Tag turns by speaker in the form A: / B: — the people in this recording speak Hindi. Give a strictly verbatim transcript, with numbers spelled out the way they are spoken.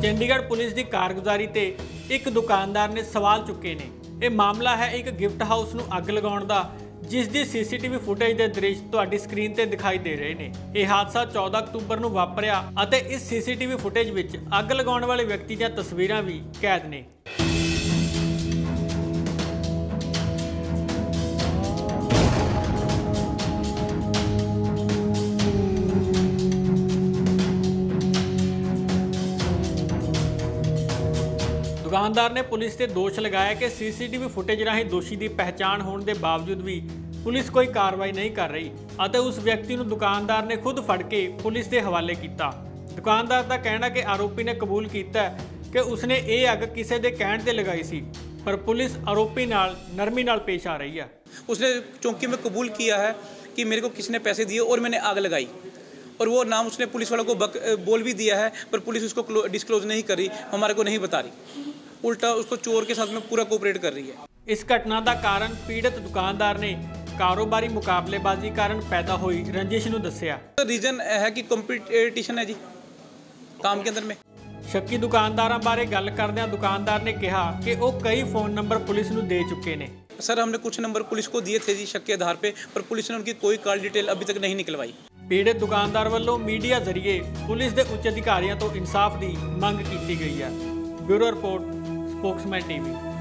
A: चंडीगढ़ पुलिस की कारगुजारी ते एक दुकानदार ने सवाल चुके ने। यह मामला है एक गिफ्ट हाउस नूं अग लगाउण दा, जिस दी सीसीटीवी फुटेज के दृश्य तुहाडी स्क्रीन ते दिखाई दे रहे ने। यह हादसा चौदह अक्तूबर नूं वापरिया अते इस सीसीटीवी फुटेज विच अग लगाउण वाले व्यक्ति दीआं तस्वीरां भी कैद ने। दुकानदार ने पुलिस से दोष लगाया कि सीसीटीवी फुटेज राही दोषी की पहचान होने के बावजूद भी पुलिस कोई कार्रवाई नहीं कर रही अते उस व्यक्ति को दुकानदार ने खुद फड़ के पुलिस के हवाले किया। दुकानदार का कहना कि आरोपी ने कबूल किया कि उसने ये अग किसी के कहने से लगाई सी, पर पुलिस आरोपी नाल नरमी नाल पेश आ रही है।
B: उसने चौंकी में कबूल किया है कि मेरे को किसने पैसे दिए और मैंने आग लगाई, और वो नाम उसने पुलिस वालों को बक, बोल भी दिया है, पर पुलिस उसको डिस्क्लोज नहीं कर रही, हमारे को नहीं बता रही, उल्टा उसको चोर के साथ में पूरा कोऑपरेट कर रही है।
A: इस घटना का कारण पीड़ित दुकानदार ने कारोबारी मुकाबलेबाजी कारण पैदा हुई रंजिश नूं दस्सिया।
B: रीजन है कि कंपटीशन है जी काम के अंदर में।
A: शक्की दुकानदारां बारे गल करदिआं दुकानदार ने कहा कि वो कई फोन नंबर पुलिस नूं दे चुके ने।
B: सर हमने कुछ नंबर पुलिस को दिए थे जी शक के आधार पे, पर पुलिस ने उनकी कोई कॉल डिटेल अभी तक नहीं निकलवाई।
A: पीड़ित दुकानदार वालों मीडिया जरिए पुलिस के उच्च अधिकारियों तो इंसाफ की मंग की गई है। Bureau report, spokesman TV.